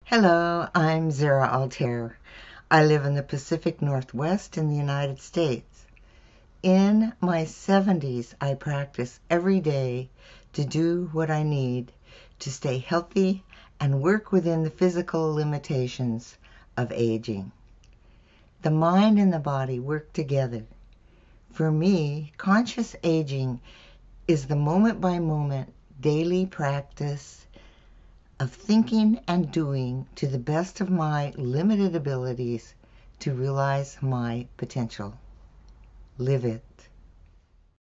Hello, I'm Zara Altair. I live in the Pacific Northwest in the United States. In my 70s, I practice every day to do what I need to stay healthy and work within the physical limitations of aging. The mind and the body work together. For me, conscious aging is the moment-by-moment daily practice of thinking and doing to the best of my limited abilities to realize my potential. Live it.